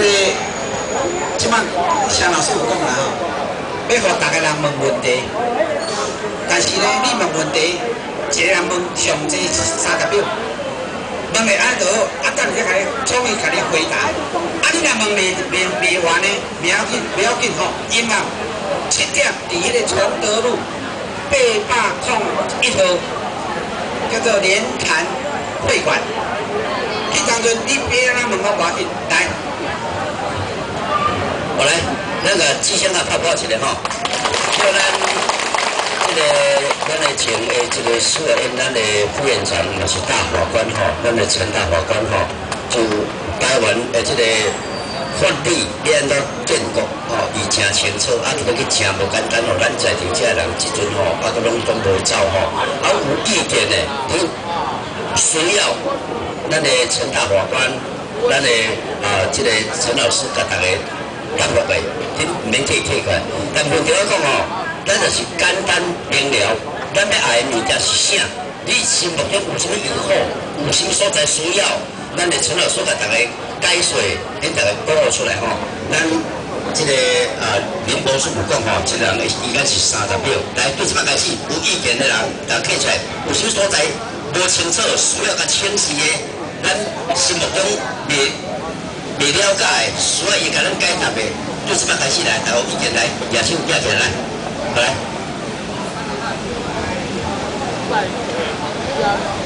即摆谢老师有讲啦吼，要互大家人问问题，但是呢，你问问题，一个人问上济30秒，问袂安就好，等伊甲你创意甲你回答。你若问未完呢，不要紧吼，因啊7点伫迄个崇德路801号，叫做莲潭会馆。去当阵你别让他问我无要紧，来。 我来，那个即先啊，拍拍一个吼，叫咱咱的前这个苏维恩，咱的副院长也是大法官吼，咱的陈大法官吼，就台湾的这个法律变到建国吼，伊真清楚，啊，就去真无简单吼，咱在场这人即阵吼，啊，都拢无走吼，啊，有意见的，你需要咱的陈大法官，咱的这个陈老师甲大家。 答落来，恁唔免退过来。但问题我讲吼，咱就是简单明了，咱要爱的物件是啥？你心目中有啥疑惑？有啥所在需要？咱的陈老师甲大家解说，恁大家报告出来吼。咱这个林博士有讲吼，一人应该是30秒。来，对即摆开始有意见的人，大家起出来，有啥所在无清楚，需要较清晰的，咱心目中未了解，需要伊甲咱解答的，就即摆开始来，大家有意见来，举手举起来，好来。